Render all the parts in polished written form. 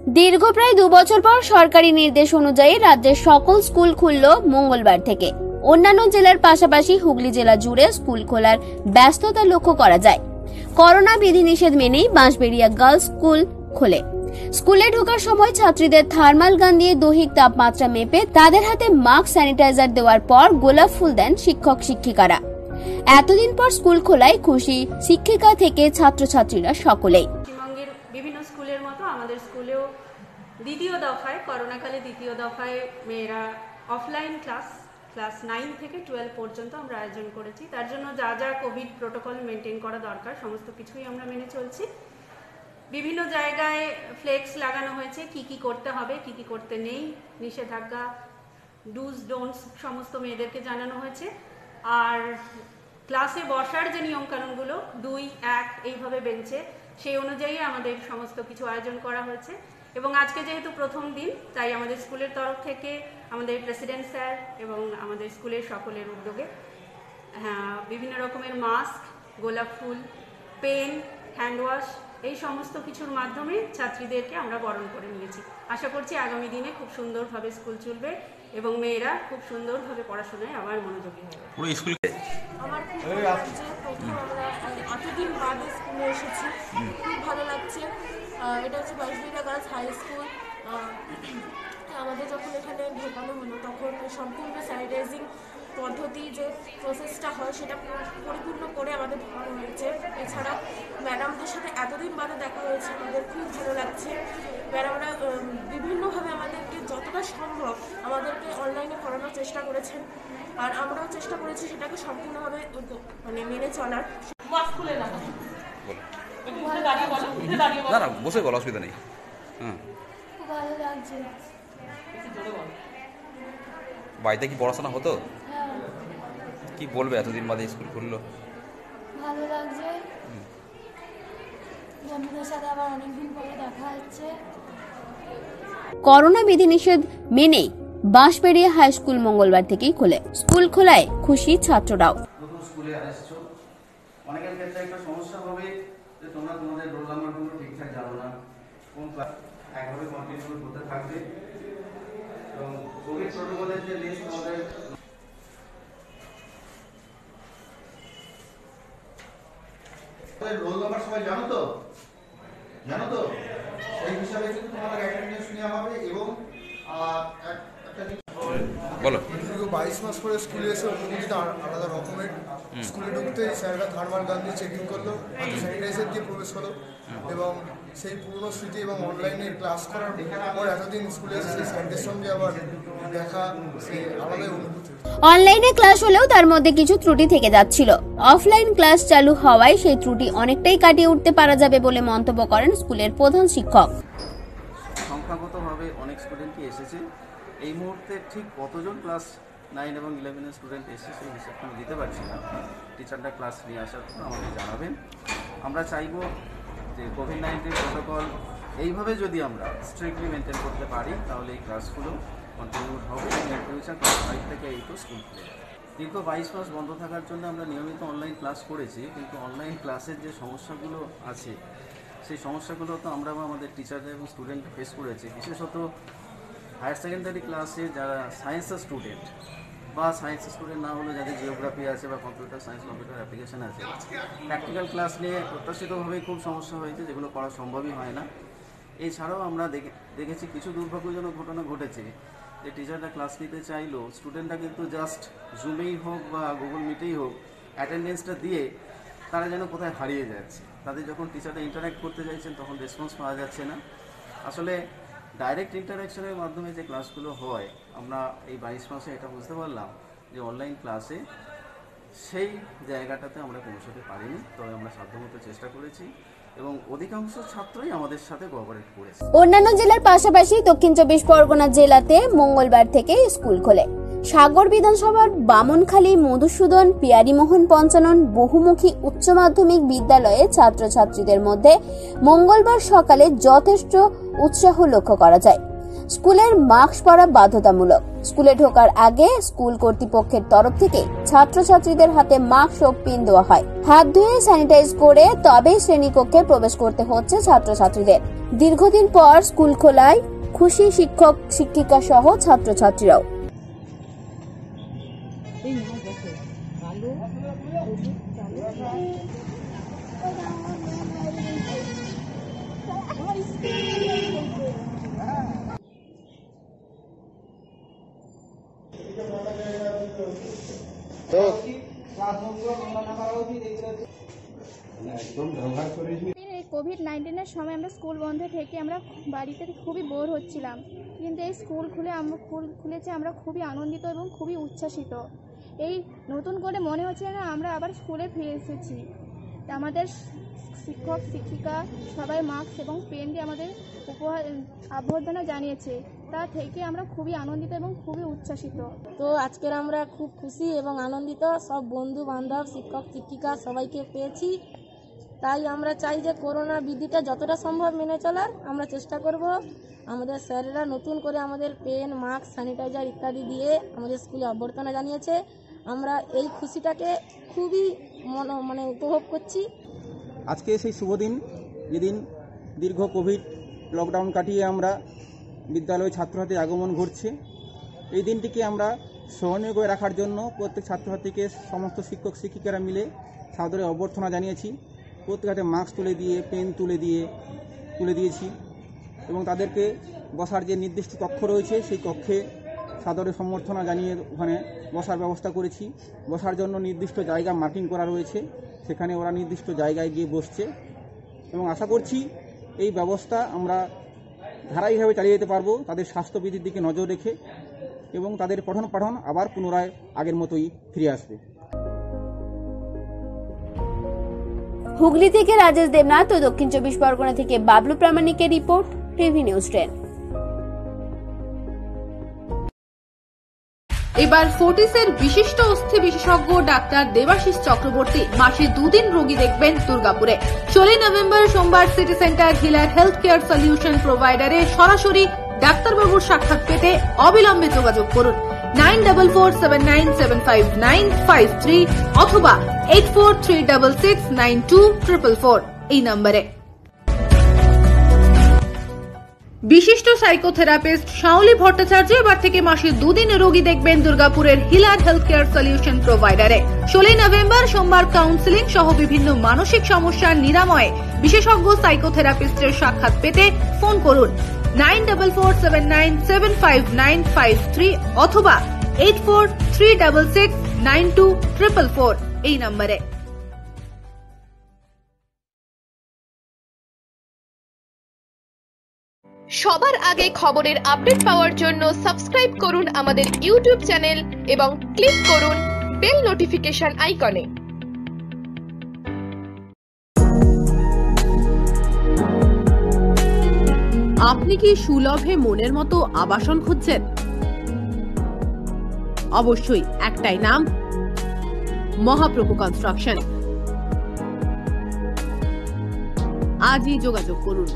দীর্ঘ প্রায় 2 বছর পর সরকারি নির্দেশ অনুযায়ী রাজ্যের সকল স্কুল খুলল মঙ্গলবার থেকে। অন্যান্য জেলার পাশাপাশি হুগলি জেলা জুড়ে স্কুল খোলার ব্যস্ততা লক্ষ্য করা যায়। করোনা বিধিনিষেধ মেনেই বাঁশবেড়িয়া গার্লস স্কুল খোলে। স্কুলে ঢোকার সময় ছাত্রীদের থার্মাল গান দিয়ে দৈহিক তাপমাত্রা মেপে তাদের হাতে মাস্ক স্যানিটাইজার দেওয়ার পর গোলাপ ফুল দেন শিক্ষক শিক্ষিকারা। এতদিন পর স্কুল খোলায় খুশি শিক্ষিকা থেকে ছাত্রছাত্রীরা সকলেই। পশ্চিমবঙ্গের বিভিন্ন স্কুলের মতো আমাদের স্কুলেও দ্বিতীয় দফায় করোনাকালে দ্বিতীয় দফায় মেয়েরা অফলাইন ক্লাস 9 থেকে 12 পর্যন্ত আমরা আয়োজন করেছি। তার জন্য যা যা কোভিড প্রোটোকল মেনটেন করা দরকার সমস্ত কিছুই আমরা মেনে চলছি। বিভিন্ন জায়গায় ফ্লেক্স লাগানো হয়েছে, কি কি করতে হবে কি কি করতে নেই, নিষেধাজ্ঞা ডুজ ডোন্টস সমস্ত মেয়েদেরকে জানানো হয়েছে। আর ক্লাসে বসার যে নিয়মকানুনগুলো 2-1 এইভাবে বেঞ্চে, সেই অনুযায়ী আমাদের সমস্ত কিছু আয়োজন করা হয়েছে। এবং আজকে যেহেতু প্রথম দিন, তাই আমাদের স্কুলের তরফ থেকে আমাদের প্রেসিডেন্ট স্যার এবং আমাদের স্কুলের সকলের উদ্যোগে বিভিন্ন রকমের মাস্ক, গোলাপ ফুল, পেন, হ্যান্ড ওয়াশ এই সমস্ত কিছুর মাধ্যমে ছাত্রীদেরকে আমরা বরণ করে নিয়েছি। আশা করছি আগামী দিনে খুব সুন্দরভাবে স্কুল চলবে এবং মেয়েরা খুব সুন্দরভাবে পড়াশোনায় আবার মনোযোগী হবে। আমার খুব ভালো লাগছে, প্রথম আমরা এতদিন বাদে স্কুলে এসেছি, খুব ভালো লাগছে। এটা হচ্ছে বাঁশবেড়িয়া গার্লস হাই স্কুল। আমাদের যখন এখানে ঢোকানো হলো তখন সম্পূর্ণ স্যানিটাইজিং পদ্ধতি যে প্রসেসটা হয় সেটা পরিপূর্ণ করে আমাদের ঢোকানো হয়েছে। এছাড়া ম্যাডামদের সাথে এতদিন বাদে দেখা হয়েছে, আমাদের খুব ভালো লাগছে। ম্যাডামরা বিভিন্নভাবে আমাদেরকে যতটা সম্ভব আমাদেরকে অনলাইনে পড়ানোর চেষ্টা করেছেন, আর আমরাও চেষ্টা করেছি সেটাকে সম্পূর্ণভাবে মেনে চলার। বসে বলো, অসুবিধা নেই। ভালো লাগছে। বাড়িতে কি পড়াশোনা হতো? কি বলবে এতদিন বাদে স্কুল খুললো? ভালো লাগছে, বন্ধুদের সাথে আবার অনেকদিন পরে দেখা হচ্ছে। করোনা বিধিনিষেধ মেনে বাঁশবেড়িয়া হাই স্কুল মঙ্গলবার থেকেই খোলে। স্কুল খোলায় খুশি ছাত্ররাও। নতুন স্কুলে আসছো, অনেকের ক্ষেত্রে একটা সমস্যা হবে যে তোমরা তোমাদের রোল নাম্বারগুলো ঠিকঠাক জানো না, কোন ক্লাস একভাবে কন্টিনিউ করতে থাকবে। এবং কোভিড প্রোটোকলের যে লিস্ট আমাদের রোল নাম্বার সবাই জানো তো সেই হিসাবে কিন্তু তোমাদের অ্যাটেন্ডেন্স নেওয়া হবে। এবং বলো, 22 মাস পরে স্কুলে এসে অনুভূতিটা আলাদা রকমের। স্কুলে ঢুকতেই স্যাররা থার্মাল গান দিয়ে চেকিং করলো, হাতে স্যানিটাইজার দিয়ে প্রবেশ হলো এবং সেই পুরনো স্মৃতি এবং অনলাইনে ক্লাস করার পর এতদিন স্কুলে এসে সেই স্যারদের সঙ্গে আবার দেখা, সেই আলাদাই অনুভূতি। অনলাইনে ক্লাস হলেও তার মধ্যে কিছু ত্রুটি থেকে যাচ্ছিল। অফলাইন ক্লাস চালু হওয়ায় সেই ত্রুটি অনেকটাই কাটিয়ে উঠতে পারা যাবে বলে মন্তব্য করেন স্কুলের প্রধান শিক্ষক। সংখ্যাগতভাবে অনেক স্টুডেন্টই এসেছে। এই মুহূর্তে ঠিক কতজন ক্লাস 9 এবং 11 স্টুডেন্ট এসেছে সেই হিসাবটা আমি দিতে পারছি না। টিচাররা ক্লাস নিয়ে আসার পর আমাকে জানাবেন। আমরা চাইব যে কোভিড-19 প্রোটোকল এইভাবে যদি আমরা স্ট্রিক্টলি মেনটেন করতে পারি তাহলে এই ক্লাসগুলো কন্টিনিউ হবে এবং এর ফিউচার ক্লাস 5 থেকে 8 স্কুল খুলে যাবে। দীর্ঘ 22 মাস বন্ধ থাকার জন্য আমরা নিয়মিত অনলাইন ক্লাস করেছি, কিন্তু অনলাইন ক্লাসের যে সমস্যাগুলো আছে সেই সমস্যাগুলো তো আমরা আমাদের টিচাররা এবং স্টুডেন্ট ফেস করেছি। বিশেষত হায়ার সেকেন্ডারি ক্লাসে যারা সায়েন্সের স্টুডেন্ট বা সায়েন্সের স্টুডেন্ট না হলেও যাদের জিওগ্রাফি আছে বা কম্পিউটার সায়েন্স, কম্পিউটার অ্যাপ্লিকেশন আছে, প্র্যাকটিক্যাল ক্লাস নিয়ে প্রত্যাশিতভাবেই খুব সমস্যা হয়েছে, যেগুলো করা সম্ভবই হয় না। এছাড়াও আমরা দেখেছি কিছু দুর্ভাগ্যজনক ঘটনা ঘটেছে যে টিচাররা ক্লাস নিতে চাইলেও স্টুডেন্টরা কিন্তু জাস্ট জুমেই হোক বা গুগল মিটেই হোক অ্যাটেন্ডেন্সটা দিয়ে তারা যেন কোথায় হারিয়ে যাচ্ছে। তাদের যখন টিচাররা ইন্টারাক্ট করতে চাইছেন তখন রেসপন্স পাওয়া যাচ্ছে না। আসলে ডাইরেক্ট ইন্টারাকশনের মাধ্যমে যে ক্লাসগুলো হয়, আমরা এই 22 মাসে এটা বুঝতে পারলাম যে অনলাইন ক্লাসে সেই জায়গাটাতে আমরা পৌঁছতে পারিনি। তবে আমরা সাধ্যমতো চেষ্টা করেছি এবং অধিকাংশ ছাত্রই আমাদের সাথে কোঅপারেট করেছে। অন্যান্য জেলার পাশাপাশি দক্ষিণ 24 পরগনা জেলাতে মঙ্গলবার থেকে স্কুল খোলে। সাগর বিধানসভার বামনখালী মধুসূদন পিয়ারীমোহন পঞ্চানন বহুমুখী উচ্চ মাধ্যমিক বিদ্যালয়ে ছাত্রছাত্রীদের মধ্যে মঙ্গলবার সকালে যথেষ্ট উৎসাহ লক্ষ্য করা যায়। স্কুলের মাস্ক পরা বাধ্যতামূলক। স্কুলে ঢোকার আগে স্কুল কর্তৃপক্ষের তরফ থেকে ছাত্রছাত্রীদের হাতে মাস্ক ও পিন দেওয়া হয়। হাত ধুয়ে স্যানিটাইজ করে তবেই শ্রেণীকক্ষে প্রবেশ করতে হচ্ছে ছাত্রছাত্রীদের। দীর্ঘদিন পর স্কুল খোলায় খুশি শিক্ষক শিক্ষিকা সহ ছাত্রছাত্রীরাও। কোভিড-19 সময় আমরা স্কুল বন্ধ থেকে আমরা বাড়িতে খুবই বোর হচ্ছিলাম, কিন্তু এই স্কুল খুলেছে আমরা খুবই আনন্দিত এবং খুবই উচ্ছ্বাসিত। এই নতুন করে মনে হচ্ছে না আমরা আবার স্কুলে ফিরে এসেছি। আমাদের শিক্ষক শিক্ষিকা সবাই মাস্ক এবং পেন দিয়ে আমাদের অভ্যর্থনা জানিয়েছে, তা থেকে আমরা খুবই আনন্দিত এবং খুবই উচ্ছ্বাসিত। তো আজকের আমরা খুব খুশি এবং আনন্দিত, সব বন্ধু বান্ধব শিক্ষক শিক্ষিকা সবাইকে পেয়েছি। তাই আমরা চাই যে করোনা বিধিটা যতটা সম্ভব মেনে চলার আমরা চেষ্টা করব। আমাদের স্যারেরা নতুন করে আমাদের পেন মাস্ক স্যানিটাইজার ইত্যাদি দিয়ে আমাদের স্কুলে অভ্যর্থনা জানিয়েছে। আমরা এই খুশিটাকে খুবই উপভোগ করছি। আজকে সেই শুভ দিন, যেদিন দীর্ঘ কোভিড লকডাউন কাটিয়ে আমরা বিদ্যালয়ে ছাত্রছাত্রীর আগমন ঘটছে। এই দিনটিকে আমরা স্মরণীয় করে রাখার জন্য প্রত্যেক ছাত্রছাত্রীকে সমস্ত শিক্ষক শিক্ষিকারা মিলে সাদরে অভ্যর্থনা জানিয়েছি। প্রত্যেক হাতে মাস্ক তুলে দিয়ে পেন তুলে দিয়েছি এবং তাদেরকে বসার যে নির্দিষ্ট কক্ষ রয়েছে সেই কক্ষে সাদরে সম্বর্ধনা জানিয়ে ওখানে বসার ব্যবস্থা করেছি। বসার জন্য নির্দিষ্ট জায়গা মার্কিং করা রয়েছে, সেখানে ওরা নির্দিষ্ট জায়গায় গিয়ে বসছে এবং আশা করছি এই ব্যবস্থা আমরা ধারাবাহিকভাবে চালিয়ে যেতে পারবো তাদের স্বাস্থ্যবিধির দিকে নজর রেখে, এবং তাদের পঠন পাঠন আবার পুনরায় আগের মতোই ফিরে আসবে। হুগলি থেকে রাজেশ দেবনাথ ও দক্ষিণ 24 পরগনা থেকে বাবলু প্রামাণিকের রিপোর্ট, টিভি নিউজ 10। এবার ফোর্টিসের বিশিষ্ট অস্থি বিশেষজ্ঞ ডাক্তার দেবাশিস চক্রবর্তী মাসে 2 দিন রোগী দেখবেন দুর্গাপুরে। 16 নভেম্বর সোমবার city centre healer health care solution প্রোভাইডারে সরাসরি ডাক্তারবাবুর সাক্ষাৎ পেতে অবিলম্বে যোগাযোগ করুন 9447975953 অথবা 8436692444 এই নম্বরে। বিশিষ্ট সাইকোথেরাপিস্ট শাওলি ভট্টাচার্য এবার থেকে মাসে 2 দিন রোগী দেখবেন দুর্গাপুরের হিলার হেলথ কেয়ার সলিউশন প্রোভাইডারে। 16 নভেম্বর সোমবার কাউন্সিলিং সহ বিভিন্ন মানসিক সমস্যার নিরাময়ে বিশেষজ্ঞ সাইকোথেরাপিস্টের সাক্ষাৎ পেতে ফোন করুন 9447975953 অথবা 8436692444 এই নম্বরে। সবার আগে খবরের আপডেট পাওয়ার জন্য সাবস্ক্রাইব করুন আমাদের ইউটিউব চ্যানেল এবং ক্লিক করুন বেল নোটিফিকেশন আইকনে। আপনি কি সুলভে মনের মতো আবাসন খুঁজছেন? অবশ্যই একটাই নাম, মহাপ্রভু কনস্ট্রাকশন। আজই যোগাযোগ করুন।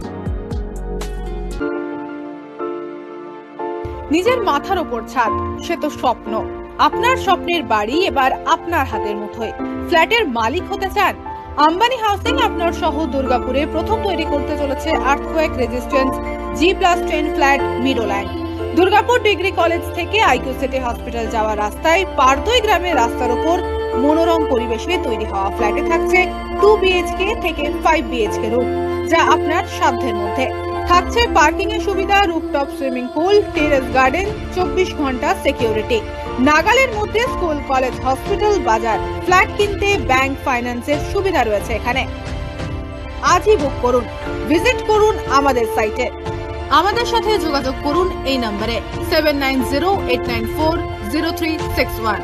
নিজের মাথার ওপর ছাদ, সে তো স্বপ্ন। আপনার স্বপ্নের বাড়ি এবার আপনার হাতের মুঠোয়। ফ্ল্যাটের মালিক হতে চান? আম্বানি হাউসিং আপনার সহ দুর্গাপুরে প্রথম তৈরি করতে চলেছে earthquake resistance G+10 flat Meadowland. Durgapur degree college থেকে আইকিউ সিটি হসপিটাল যাওয়ার রাস্তায় পারদই গ্রামের রাস্তার উপর মনোরম পরিবেশে তৈরি হওয়া ফ্ল্যাটে থাকছে 2 BHK থেকে 5 BHK রুম, যা আপনার সাধ্যের মধ্যে। থাকছে পার্কিং এর সুবিধা, rooftop swimming pool, terrace garden, 24 ঘন্টা সিকিউরিটি। নাগালের মধ্যে স্কুল কলেজ হসপিটাল বাজার। ফ্ল্যাট কিনতে ব্যাংক ফাইন্যান্সের সুবিধা রয়েছে এখানে। আজই বুক করুন, ভিজিট করুন আমাদের সাইটে। আমাদের সাথে যোগাযোগ করুন এই নম্বরে 7908940361।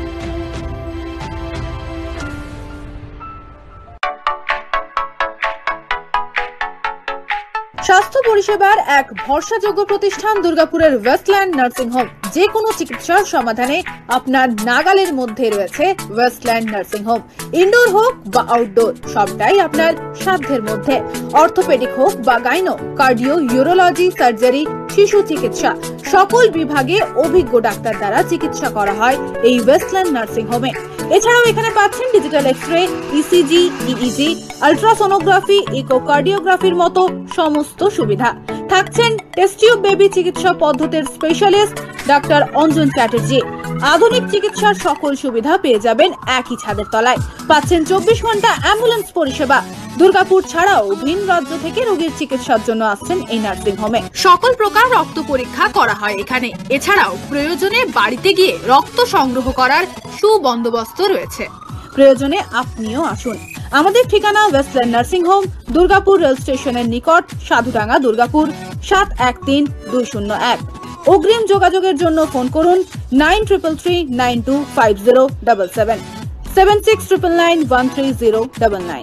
স্বাস্থ্য পরিষেবার এক ভরসাযোগ্য প্রতিষ্ঠান দুর্গাপুরের ওয়েস্টল্যান্ড নার্সিং হোম। যে কোনো চিকিৎসার সমাধানে আপনার নাগালের মধ্যে রয়েছে ওয়েস্টল্যান্ড নার্সিং হোম। ইনডোর হোক বা আউটডোর, সবটাই আপনার সাধ্যের মধ্যে। অর্থোপেডিক হোক বা গাইনো, কার্ডিও, ইউরোলজি, সার্জারি, শিশু চিকিৎসা সকল বিভাগে অভিজ্ঞ ডাক্তার দ্বারা চিকিৎসা করা হয় এই ওয়েস্টল্যান্ড নার্সিং হোমে। এছাড়াও এখানে পাচ্ছেন digital x-ray, ECG, EEG, ultrasonography, ইকোকার্ডিওগ্রাফির মতো সমস্ত সুবিধা। থাকছেন টেস্ট টিউব বেবি চিকিৎসা পদ্ধতির স্পেশালিস্ট ডাক্তার অঞ্জন চ্যাটার্জি। আধুনিক চিকিৎসার সকল সুবিধা পেয়ে যাবেন একই ছাদের তলায়। পাচ্ছেন 24 ঘন্টা অ্যাম্বুলেন্স পরিষেবা। দুর্গাপুর ছাড়াও ভিন রাজ্য থেকে রোগীর চিকিৎসার জন্য আসছেন এই নার্সিং হোমে। সকল প্রকার রক্ত পরীক্ষা করা হয় এখানে। এছাড়াও প্রয়োজনে বাড়িতে গিয়ে রক্ত সংগ্রহ করার সুবন্দোবস্ত রয়েছে। প্রয়োজনে আপনিও আসুন। আমাদের ঠিকানা Westland nursing home, Durgapur rail স্টেশনের নিকট, সাধুডাঙ্গা, দুর্গাপুর 713201। অগ্রিম যোগাযোগের জন্য ফোন করুন 9333925077, 7699913099।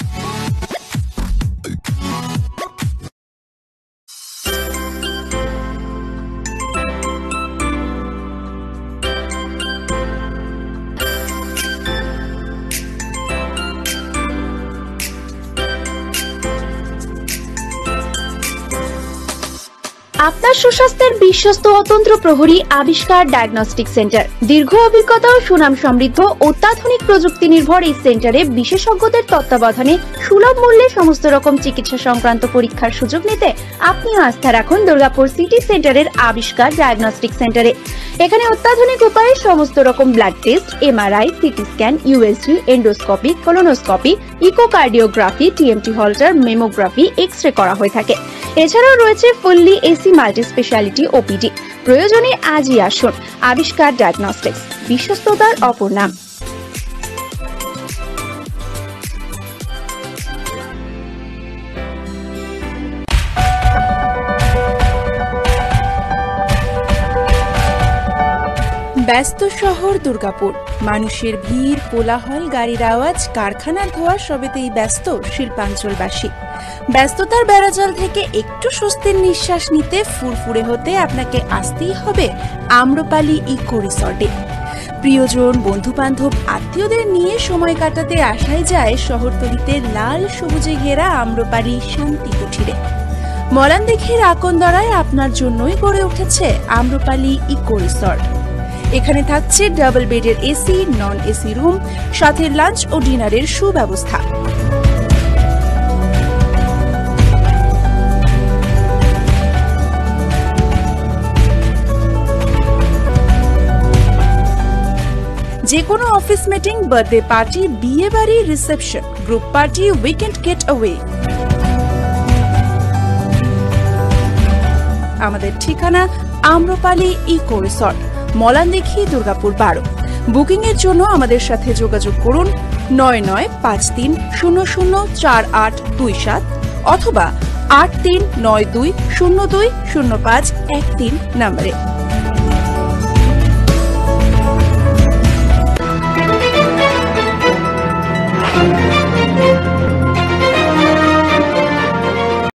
আপনার সুস্বাস্থ্যের বিশ্বস্ত অতন্ত্র প্রহরী আবিষ্কার ডায়াগনস্টিক সেন্টার। দীর্ঘ অভিজ্ঞতা ও সুনাম সমৃদ্ধ অত্যাধুনিক প্রযুক্তি নির্ভর এই সেন্টারে বিশেষজ্ঞদের তত্ত্বাবধানে সুলভ মূল্যে সমস্ত রকম চিকিৎসা সংক্রান্ত পরীক্ষার সুযোগ নিতে আপনিও আস্থা রাখুন দুর্গাপুর সিটি সেন্টারের আবিষ্কার ডায়াগনস্টিক সেন্টারে। এখানে অত্যাধুনিক উপায়ে সমস্ত রকম blood test, MRI, CT scan, USG, endoscopy, colonoscopy, echocardiography, TMT Holter, mammography, x-ray করা হয়ে থাকে। এছাড়াও রয়েছে fully AC multi speciality OPD. প্রয়োজনে আজই আসুন। আবিষ্কার ডায়াগনস্টিক্স, বিশ্বস্ততার অপর নাম। ব্যস্ত শহর দুর্গাপুর, মানুষের ভিড়, কোলাহল, গাড়ির আওয়াজ, কারখানার ধোঁয়া সবেতেই ব্যস্ত শিল্পাঞ্চলবাসী। ব্যস্ততার বেড়াজাল থেকে একটু স্বস্তির নিঃশ্বাস নিতে, ফুরফুরে হতে আপনাকে আসতেই হবে আম্রপালি ইকো রিসর্টে। প্রিয়জন, বন্ধু-বান্ধব, আত্মীয়দের নিয়ে সময় কাটাতে আসাই যায় শহরতলিতে লাল সবুজে ঘেরা আম্রপালি শান্তি কুঠিরে। মলানদিঘির আকন্দরায় আপনার জন্যই গড়ে উঠেছে আম্রপালি ইকো রিসর্ট। এখানে থাকছে ডাবল বেডের এসি, নন এসি রুম, সাথে লাঞ্চ ও ডিনারের সুব্যবস্থা। যে কোনো অফিস মিটিং, বার্থডে পার্টি, বিয়ে বাড়ি, reception, group party, weekend getaway. আমাদের ঠিকানা Amrapali eco resort, Malandighi, Durgapur 12। Booking এর জন্য আমাদের সাথে যোগাযোগ করুন 9953004827 অথবা 8392020513 নম্বরে।